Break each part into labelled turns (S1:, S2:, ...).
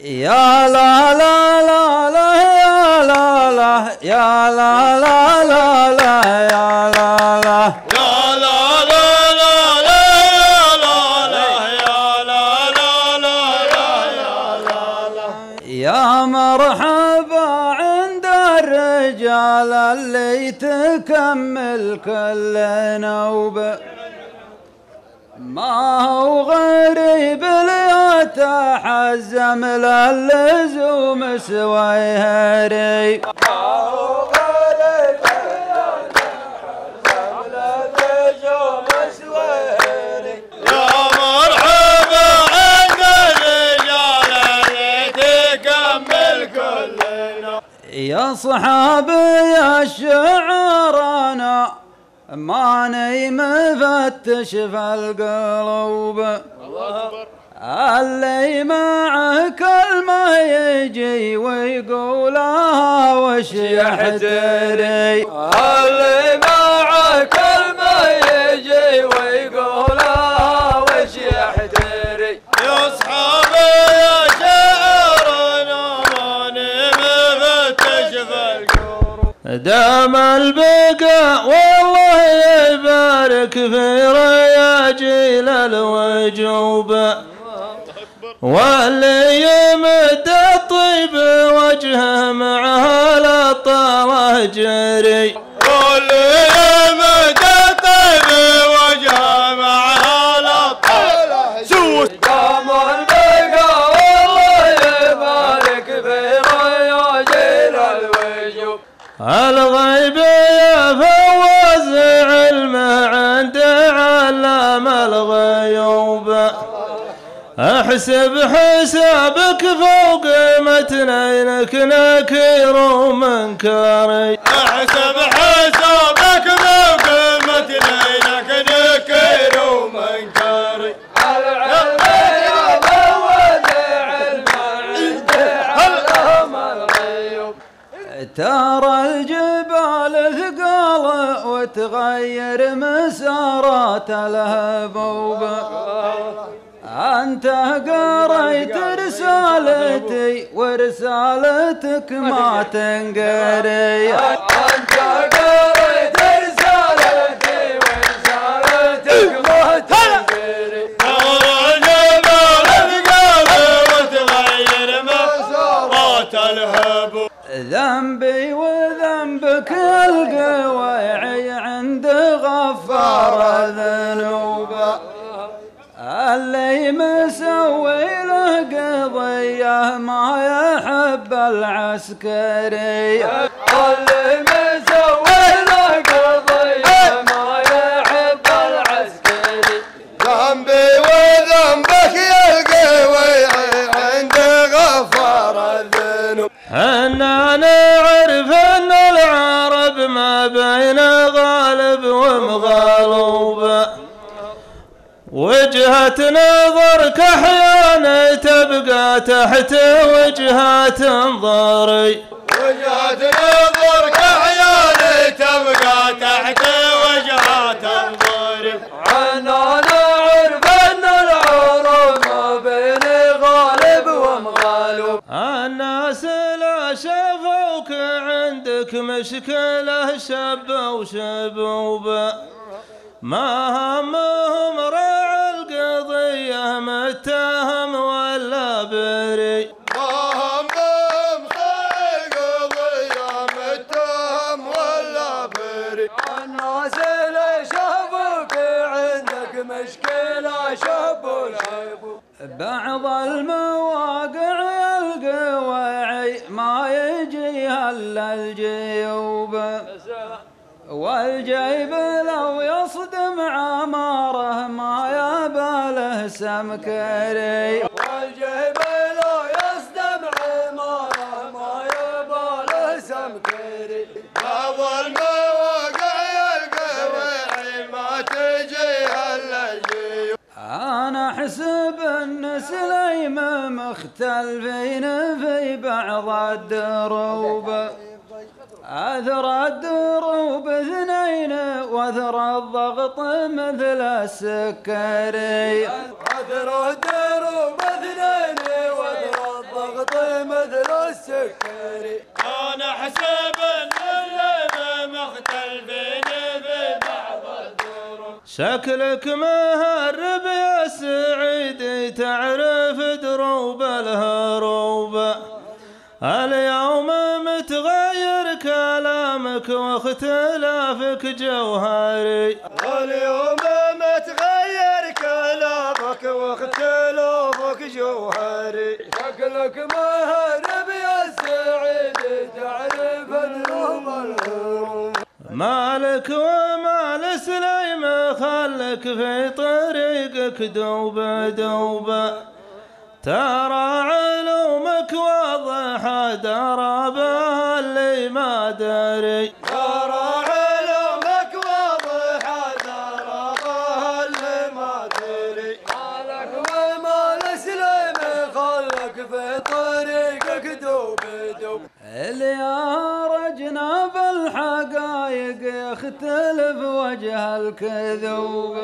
S1: يا لا لا لا لا يا لا لا يا لا لا لا لا يا لا لا
S2: يا لا لا لا لا يا لا لا يا لا لا لا يا لا لا.
S1: يا مرحبا عند الرجال اللي تكمل كل نوبة، ما هو غريب اللي يتحزم للزوم سويهري، ما هو غريب اللي يتحزم للزوم سويهري.
S2: يا مرحبا عند الرجال اللي تكمل كلنا.
S1: يا صحابي الشعر انا ماني مفتش في القلوب، اللي معه كلمة يجي ويقولها وش يحتري، اللي معه كلمة يجي ويقولها وش يحتري.
S2: يا اصحابي يا شعرنا ماني مفتش في القلوب،
S1: دام البقاء والله يبارك في رياجيل الوجوب، واللي يمد الطيب وجهه معها للطله جري،
S2: واللي يمد الطيب وجهه معها للطله سوس.
S1: دام البقاء والله يبارك في رياجيل الوجوب، الغيب يفوز علمه عند علام الغيوب، احسب حسابك فوق متنينك نكير ومنكري،
S2: احسب حسابك فوق متنينك نكير ومنكري.
S1: العلم يفوز علمه عند علام الغيوب، ترى الجبال ثقال وتغير مسارات الهبوب، أنت قريت رسالتي ورسالتك ما تنقري، أنت قريت رسالتي ورسالتك ما تنقري.
S2: ترى الجبال ثقال وتغير مسارات الهبوب،
S1: ذنبي وذنبك القويعي عند غفار الذنوب، اللي مسوي له قضيه ما يحب العسكري، اللي مسوي له قضيه ما يحب العسكري.
S2: ذنبي وذنبك يا القوي عند غفار الذنوب.
S1: حنا نعرف ان العرب ما بين غالب ومغلوب، وجهة نظرك احيانا تبقى تحت وجهة انظاري،
S2: وجهة نظرك احيانا تبقى تحت وجهة انظاري.
S1: حنا نعرف ان العرب ما بين غالب ومغلوب، الناس لا شافوك عندك مشكلة شب وشبوب، ما همهم راعي القضية متهم ولا بري،
S2: ما همهم راعي القضية متهم ولا بري.
S1: الناس اللي شافوك عندك مشكلة شب وشبوب، بعض المواقع القواعي ما يجيها الا الجيوب، والجيب لو يصدم عماره ما يباله سمكري، والجيب لو يصدم عماره ما يباله سمكري.
S2: بعض المواقع القواعي ما تجيها الا الجيوب،
S1: انا احسب ان سليم مختلفين في بعض الدروب، أثر الدروب اثنين وأثر الضغط مثل السكري، أثر الدروب اثنين وأثر الضغط
S3: السكري.
S2: أنا حسب النجم مختلفين في بعض الظروف.
S1: شكلك مهرب يا سعيد تعرف دروب الهروب، اليوم متغير كلامك واختلافك جوهري.
S3: اليوم متغير كلامك واختلافك جوهري. شكلك مهرب يا سعيد تعرف دروب الهروب،
S1: مالك ومال سليم خلك في طريقك دوب دوب، ترى علومك واضحة دربها اللي ما دري.
S3: ترى علومك واضحة دربها اللي ما دري. مالك ومال سليم خلك في طريقك دوب دوب.
S1: اللي يرجنا بالحقايق يختلف وجه الكذوب،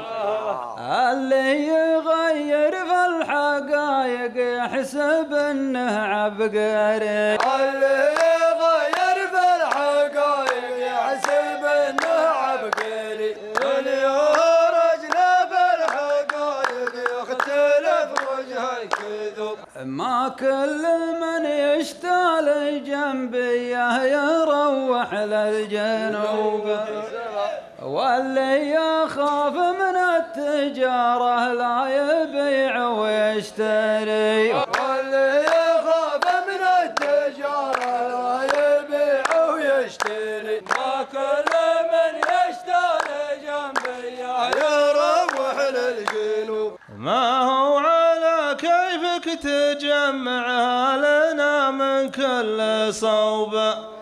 S1: اللي يغير في الحقايق يحسب انه عبقري.
S3: اللي يغير في الحقايق يحسب انه عبقري. اللي يرجنا بالحقايق يختلف وجه الكذوب.
S1: ما كل من يشتال جنبيه يروح للجنوب، واللي يخاف من التجارة لا يبيع ويشتري.
S3: واللي يخاف من التجارة لا يبيع ويشتري. ما كل من يشتري جنبيه يروح للجنوب.
S1: ما هو على كيفك تجمعها لنا من كل صوب،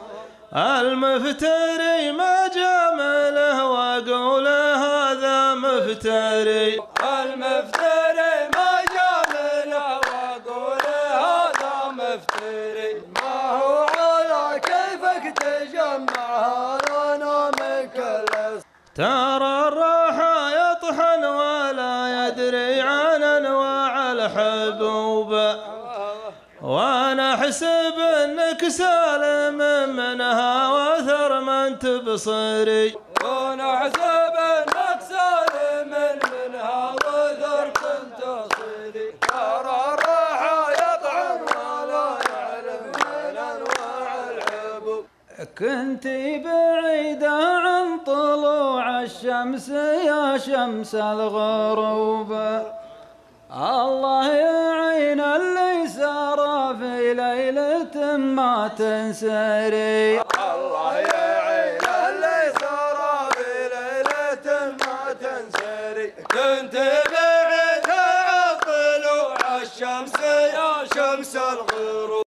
S1: المفتري ما جامله وقوله هذا مفتري.
S3: المفتري ما جامله وقوله هذا مفتري. ما هو على كيفك تجمعها لنا من كل.
S1: ترى الراحة يطحن ولا يدري عن انواع الحبوب، وانا احسب انك سالم منها واثر من تبصري.
S3: وانا احسب انك سالم منها واثر من تبصري. ترى الراحة يطعن ولا يعلم من انواع الحبوب.
S1: كنتي بعيدة عن طلوع الشمس يا شمس الغروب، الله يعين اللي سار في ليلة ما تنسري.
S3: الله يعين اللي سار في ليلة ما تنسري. كنت بعيد عن طلوع الشمس يا شمس الغروب.